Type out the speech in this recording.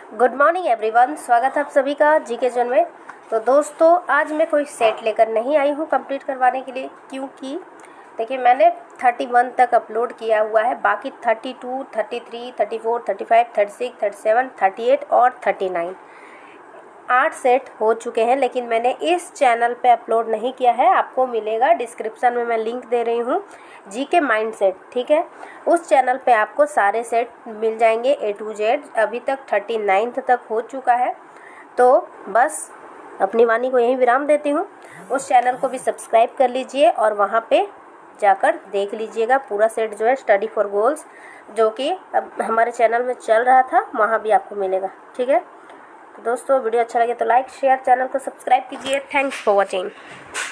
Good morning everyone, स्वागत है आप सभी का जीके जोन में। तो दोस्तों, आज मैं कोई सेट लेकर नहीं आई हूँ कंप्लीट करवाने के लिए, क्योंकि देखिए मैंने 31 तक अपलोड किया हुआ है। बाकी 32, 33, 34, 35, 36, 37, 38 और 39 8 सेट हो चुके हैं, लेकिन मैंने इस चैनल पे अपलोड नहीं किया है। आपको मिलेगा, डिस्क्रिप्शन में मैं लिंक दे रही हूँ, जीके माइंड सेट, ठीक है। उस चैनल पे आपको सारे सेट मिल जाएंगे A to Z। अभी तक 39 तक हो चुका है। तो बस अपनी वाणी को यहीं विराम देती हूँ। उस चैनल को भी सब्सक्राइब कर लीजिए और वहाँ पे जाकर देख लीजिएगा पूरा सेट जो है स्टडी फॉर गोल्स, जो कि अब हमारे चैनल में चल रहा था, वहाँ भी आपको मिलेगा, ठीक है। तो दोस्तों, वीडियो अच्छा लगे तो लाइक शेयर, चैनल को सब्सक्राइब कीजिए। Thanks for watching.